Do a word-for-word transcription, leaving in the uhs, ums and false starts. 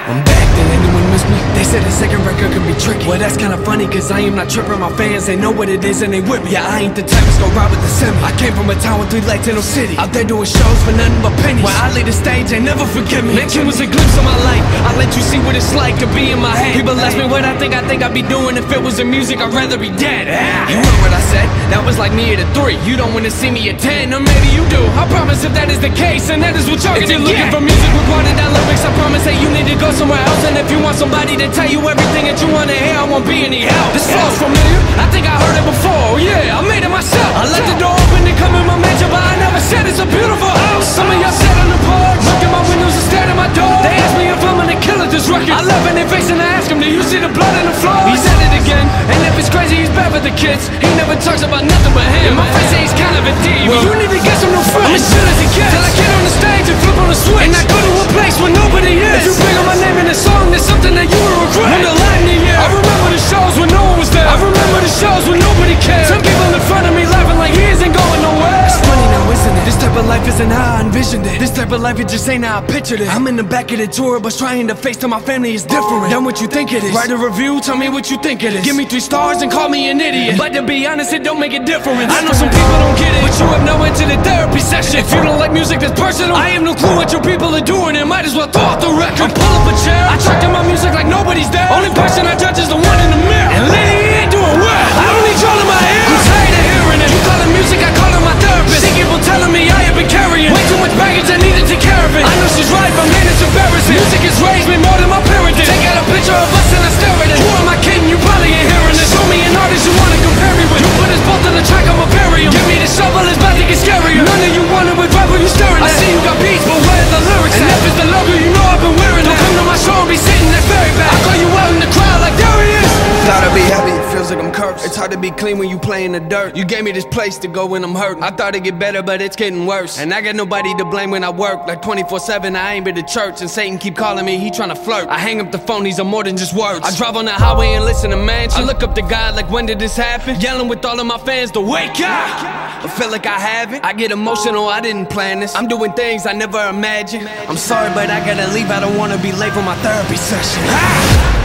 I'm back, did anyone miss me? They said the second record could be tricky. Well, that's kinda funny, cause I am not tripping. My fans, they know what it is and they with me. Yeah, I ain't the type that's gonna ride with the semi. I came from a town with three lights in no city. Out there doing shows for nothing but pennies. Where I lead the stage, they never forgive me. Mention was a glimpse of my life. I let you see what it's like to be in my head. People ask me what I think, I think I'd be doing if it was in music. I'd rather be dead. You heard what I said? That was like me at a three. You don't wanna see me at ten, or maybe you do. I promise if that is the case, and that is what you're gonna get. If you're looking for music with watered down lyrics, I promise that you need to go somewhere else. And if you want somebody to tell you everything that you wanna hear, I won't be any help. This flow's familiar, I think I heard it before. Yeah, I made it myself. I left the door open to come in my mansion, but I never said it's a beautiful house. Some of y'all sat on the porch, looked at my windows and stared at my door. They asked me if I'm gonna kill at this record. I love in their face and I ask him, do you see the blood in the floor? He said it again, and if it's crazy, he's bad for the kids. He never talks about nothing but him. In my face, he's kind of a diva. Well, you need to get some new friends. I'm as chill as it gets till I get on the stage and flip on the switch, and I go to a place where nobody is. If you bring on my name in a song, there's something that you will regret. When the lightning, yeah, I remember the shows when no one was there. I remember the shows when nobody cared. Some people in front of me laughing like he isn't going nowhere. It's funny now, isn't it? This type of life isn't how I envisioned it. This type of life, it just ain't how I pictured it. I'm in the back of the tour bus trying to face to my family is different than what you think it is. Write a review, tell me what you think it is. Give me three stars and call me an idiot. But to be honest, it don't make a difference. I know some people don't get it, but you have no into the therapy session. If you don't like music that's personal, I have no clue what your people are doing, and might as well throw out the record. Pull up a chair, I track to my music like nobody's there. Only person I judge is the one in the mirror, and lady, he ain't doing well. I don't need y'all in my ear, I'm tired of hearing it. You call it music, I call it my therapist. See people telling me I have been carrying way too much baggage, I need to take care of it. I know she's right, but man, it's embarrassing. Music has raised me more than my parents did. Take out a picture of us and I stare at it. Who am I kidding? You probably ain't hearing this. Show me an artist you wanna compare me with. You put us both on the track, I'ma bury him. Give me the shovel, it's about to get scarier. None of you want it with vibe when you staring at. I see you got beats, but where's the lyrics? And if it's the logo, you know I've been wearing that. Don't come to my show and be sitting there very bad. I call you out in the crowd like there he is. Thought I'd be happy, it feels like I'm cursed. It's hard to be clean when you play in the dirt. You gave me this place to go when I'm hurting. I thought it'd get better, but it's getting worse. And I got nobody to blame when I work. Like twenty-four seven, I ain't been to church. And Satan keep calling me, he tryna flirt. I hang up the phone, these are more than just words. I drive on the highway and listen to mansion. I look up to God like, when did this happen? Yelling with all of my fans to wake up. I feel like I haven't. I get emotional, I didn't plan this. I'm doing things I never imagined. I'm sorry, but I gotta leave. I don't wanna be late for my therapy session. Ah!